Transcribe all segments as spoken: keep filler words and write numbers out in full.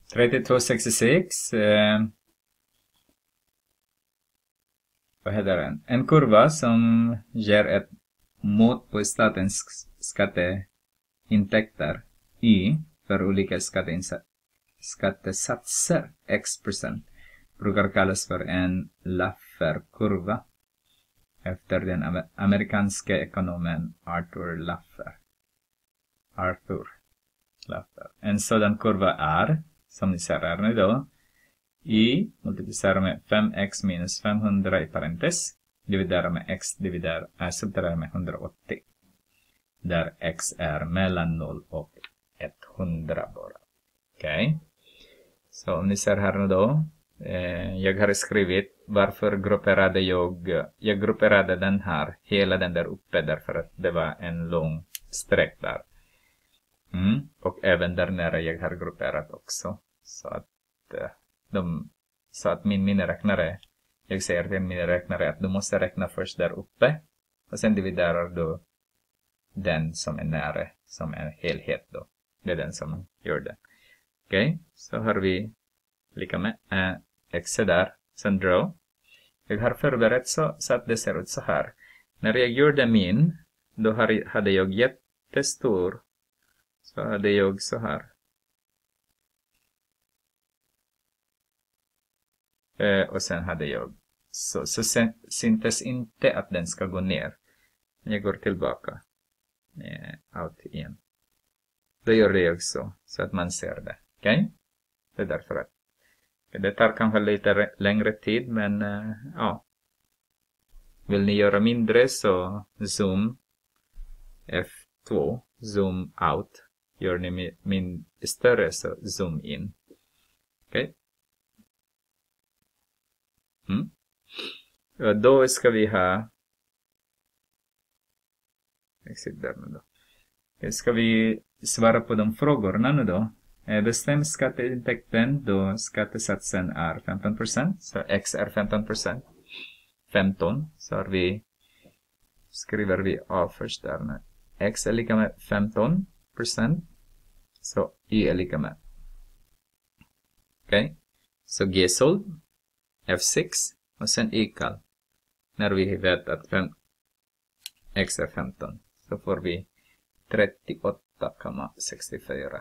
trettiotvå sextiosex. Eh, vad heter den? En kurva som ger ett mått på statens skatteintäkter y för olika skattesatser x procent brukar kallas för en Laffer-kurva efter den amerikanska ekonomen Arthur Laffer. Arthur Laffer. En sådan kurva är, som ni ser här nu då, y multiplicerar med fem x minus femhundra i parentes, dividerar med x, dividerar, äh, subtraherar med hundraåttio. Där x är mellan noll och hundra bara. Okej. Okay. Så om ni ser här nu då, eh, jag har skrivit varför grupperade jag, jag grupperade den här, hela den där uppe, därför att det var en lång streck där. Mm. Och även där nere jag har grupperat också. Så att, eh, de, så att min miniräknare, jag säger till min miniräknare att du måste räkna först där uppe. Och sen dividerar du den som är nära, som är en helhet då. Det är den som gör det. Okej, okay. Så har vi lika med äh, x där. Sen draw. Jag har förberett så, så att det ser ut så här. När jag gjorde min, då hade jag jättestor. Så hade jag så här. Eh, och sen hade jag. Så, så sen, syntes inte att den ska gå ner. Jag går tillbaka. Eh, out igen. Då gör det jag så. Så att man ser det. Okej? Okay? Det är därför att. Det tar kanske lite längre tid. Men eh, ja. Vill ni göra mindre så zoom. F två. Zoom out. Gör ni min, min större så zoom in. Okej? Okay? Mm. Och då ska vi ha. Exit där nu då. Okay, ska vi svara på de frågorna nu då. Eh, bestäm skatteintäkten då skattesatsen är femton procent. Så x är femton procent. femton. Så har vi. Skriver vi A först där nu. X är lika med femton procent. Så y är lika med. Okej. Okay. Så G såld. F sex. Och sen y-kall. När vi vet att fem, x är femton. Så får vi trettioåtta komma sextiofyra.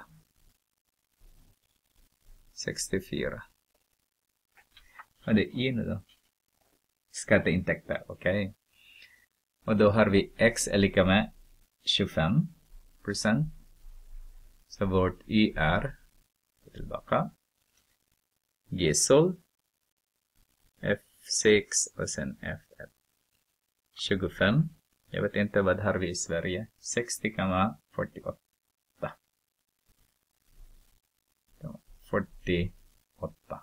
sextiofyra. Och det är y nu då. Skatteintäkter. Okej. Okay. Och då har vi x är lika med tjugofem procent. Så vårt y är tillbaka. G såld. F sex och sen F ett. tjugofem. Jag vet inte vad har vi i Sverige. sextio komma fyrtioåtta. fyrtioåtta.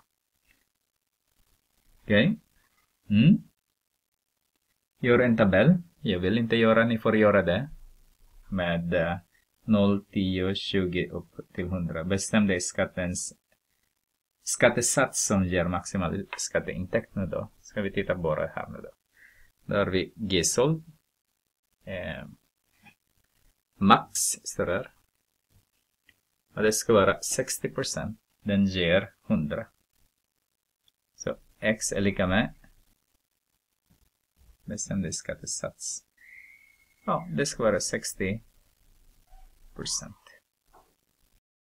Okej. Okay. Mm. Gör en tabell. Jag vill inte göra, ni får göra det. Med uh, noll, tio, tjugo upp till hundra. Bestäm dig skattens skattesats som ger maximal skatteintäkt nu då. Ska vi titta bara här nu då. Då har vi G-såld. Eh, max står där. Och det ska vara sextio procent. Den ger hundra. Så x är lika med. Bestäm dig skattesats. Ja, det ska vara sextio procent.